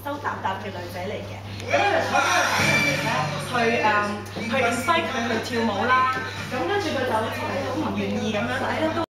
羞答答嘅女仔嚟嘅。咁佢就坐喺度等人哋咧去 invite 佢去跳舞啦。咁跟住佢就好似好唔願意咁樣，都